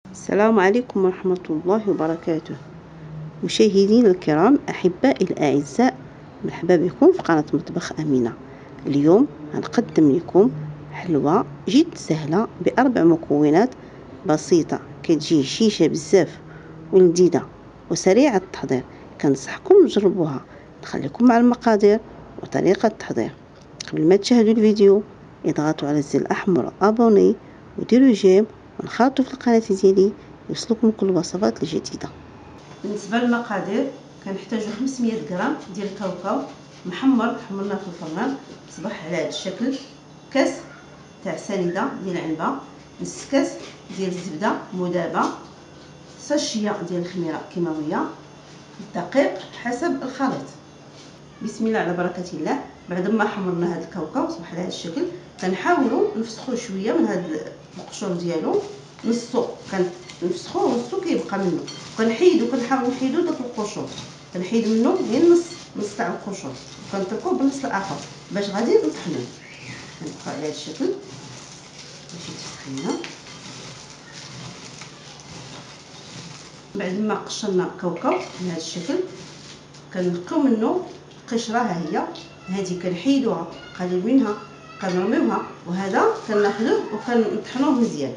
السلام عليكم ورحمة الله وبركاته. مشاهدينا الكرام، أحبائي الأعزاء، مرحبا بكم في قناة مطبخ أمينة. اليوم هنقدم لكم حلوى جد سهلة بأربع مكونات بسيطة، كتجي هشيشة بزاف ولذيذة وسريعة التحضير. كنصحكم تجربوها. نخليكم مع المقادير وطريقة التحضير. قبل ما تشاهدوا الفيديو اضغطوا على الزر الأحمر أبوني وديروا جيم ونخرطوا في القناة ديالي يوصلكم كل الوصفات الجديدة. بالنسبة للمقادير كنحتاجو 500 غرام ديال الكاوكاو محمر، حمرناه في الفران صبح على هذا الشكل، كاس تاع سنيده ديال العنبه، نص كاس ديال الزبده مذابه، ساشيه ديال الخميره كيماويه، الدقيق حسب الخليط. بسم الله على بركه الله. بعد ما حمرنا هذا الكاوكاو صبح على هذا الشكل، كنحاولوا نفسخوه شويه من هذا القشور ديالو، نصو كنفسخوه ونصو كيبقى منه، كنحاول نحيدو داك القشور، كنحيد منه غير نص تاع القشور وكنتركوه بالنص الاخر باش غادي نطحنوه. كنبقى على هذا الشكل باش يتسخن. بعد ما قشرنا الكاوكاو بهذا الشكل كنلقيو منه القشره، ها هي هذه كنحيدوها قليل منها كنرميوها، وهذا كناخذوه وكنطحنوه مزيان.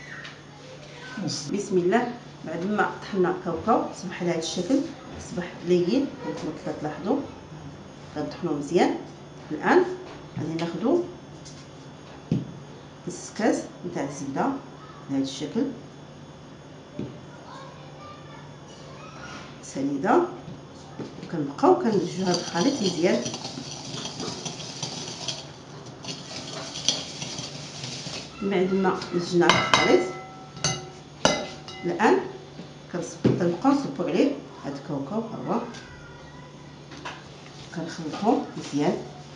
بسم الله. بعد ما طحنا الكاوكاو صبح على هذا الشكل، صبح لين كما كتلاحظوا كنطحنوه مزيان. الان غادي ناخذوا نص كاس نتاع الزبده بهذا الشكل سنيده، وكنبقاو كنمزجوا هذا الخليط مزيان. بعد ما مزجنا الخليط الان كنبقاو نصبوا عليه هذا الكاوكاو، ها هو كنخلطوه مزيان.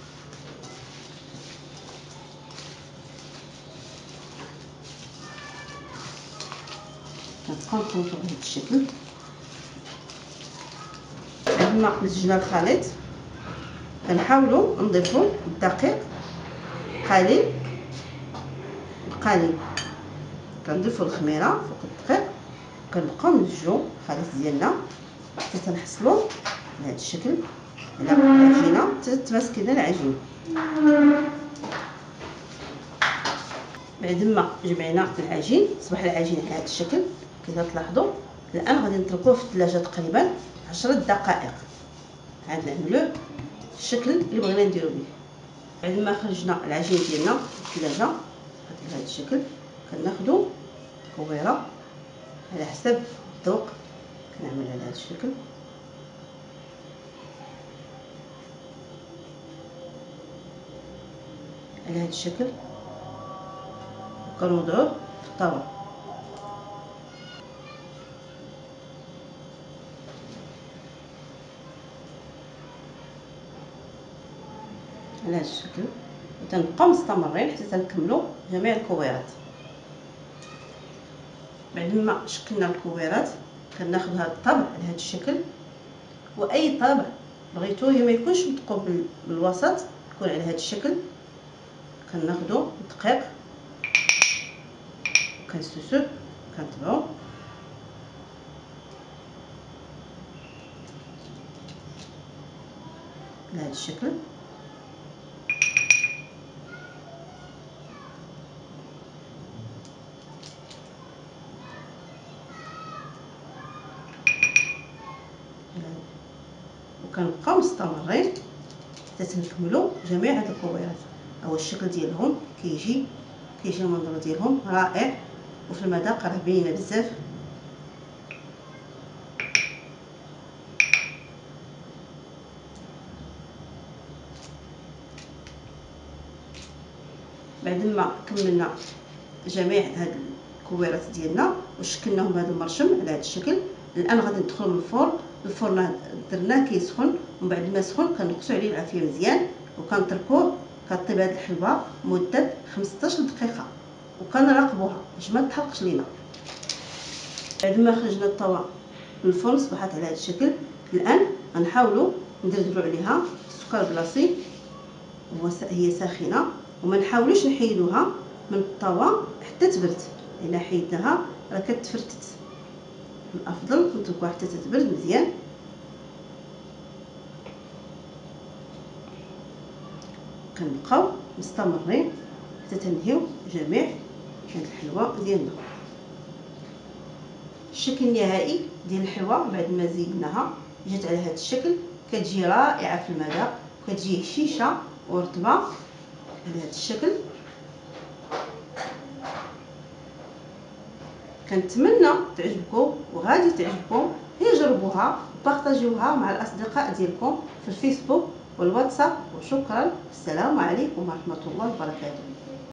كنبقاو نخلطوه بهذا الشكل. بعد ما مزجنا الخليط كنحاولوا نضيفوا الدقيق قليل بقليل، كنضيفوا الخميره فوق الدقيق، كنبقاو نمزجوا الخليط ديالنا حتى تنحصلوا بهذا الشكل على العجينه تتماسك كذا العجين. بعد ما جمعنا العجين صبح العجين على هذا الشكل كما تلاحظوا. الان غادي نتركوه في الثلاجه تقريبا 10 دقائق عاد نعملوه الشكل اللي بغينا نديرو به. بعد ما خرجنا العجين ديالنا في الثلاجه بهذا الشكل كناخذوا كويره على حسب الذوق، كنعمل على هذا الشكل على هذا الشكل، وكنوضعوه في الطاوله على هذا الشكل، وتنبقاو مستمرين حتى تنكملوا جميع الكويرات. بعد ما شكلنا الكويرات كناخذ هذا الطبق على هذا الشكل، واي طبق بغيتوه ما يكونش مثقوب بالوسط يكون على هذا الشكل. كناخذوا الدقيق كنسوسوه كنطبعوه على هذا الشكل. وكنبقاو مستمرين حتى تنكملوا جميع هاد الكويرات. هو الشكل ديالهم كيجي المنظر ديالهم رائع، وفي المذاق راه باينه بزاف. بعد ما كملنا جميع هاد الكويرات ديالنا وشكلناهم بهذا المرشم على هذا الشكل، الان غادي ندخلوا من الفرن درناه كيسخن، ومن بعد ما سخن كنقصوا عليه العافيه مزيان وكنتركوه كطيب هذه الحلوه مده 15 دقيقه، وكنراقبوها باش ما تحرقش لينا. بعد ما خرجنا الطاوه من الفرن صبحت على هذا الشكل. الان غنحاولوا ندردروا عليها السكر بلاصي هي ساخنه، وما نحاولوش نحيدوها من الطاوه حتى تبرد. الا حيدناها راه كتفرتت. الافضل نتركوها حتى تتبرد مزيان. كنبقاو مستمرين حتى تنهيو جميع هاد الحلوى ديالنا. الشكل النهائي ديال الحلوى بعد ما زيدناها جات على هذا الشكل، كتجي رائعه في المذاق، كتجي هشيشه ورطبه على هذا الشكل. كنتمنى تعجبكم وغادي تعجبكم. هي جربوها وبارطاجيوها مع الاصدقاء ديالكم في الفيسبوك والواتساب. وشكرا، السلام عليكم ورحمه الله وبركاته.